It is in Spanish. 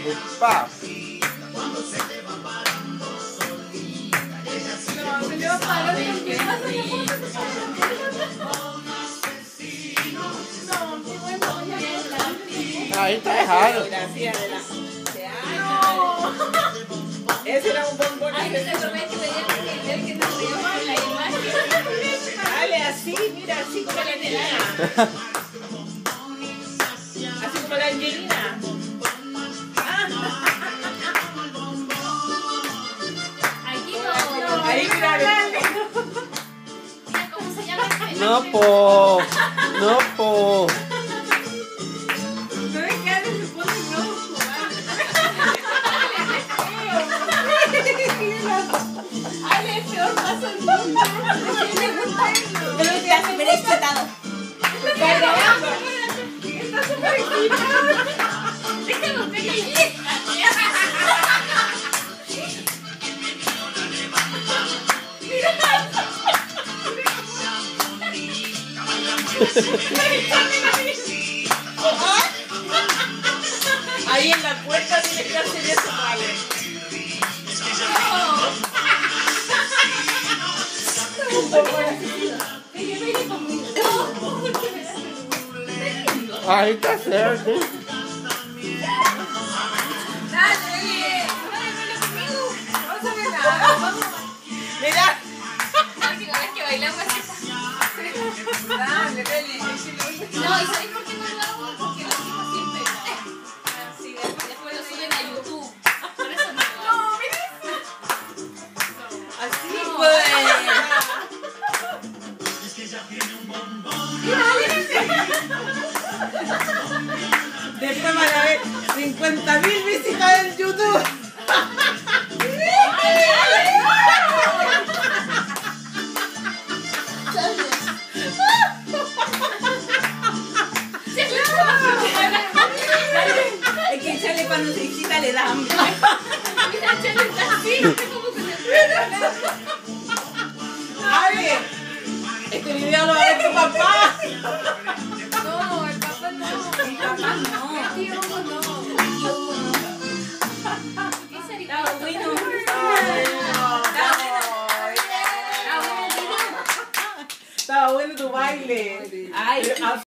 Pa. Ahí está dejado. Ese era un bombón. Dale, así, mira, así como la Angelina. Así como la Angelina. Ahí, mira. ¿Cómo se llama? No, po. No, po. No es que Ale se pone rojo. Ale es peor paso del mundo. Le gusta eso. Pero está súper excitado. Está súper excitado. Déjame un pequeño. Ahí en la puerta tiene que hacer eso, vale. Ahí está cerca. Mira. Dale, Beli. No, ¿y sabéis por qué no lo hago? Porque lo hacemos siempre. Sí, después lo suben a YouTube. Por eso no lo hago. Así pues. Después van a ver 50.000 visitas en YouTube. Es que echarle cuando se excita le da hambre. Mira, Chelo está así. Como que se ¡Ale! Este video lo va a ver tu papá. No, el papá no. El papá no. El tío no. ¿Qué sería? Estaba bueno. Estaba bueno tu baile. Ay,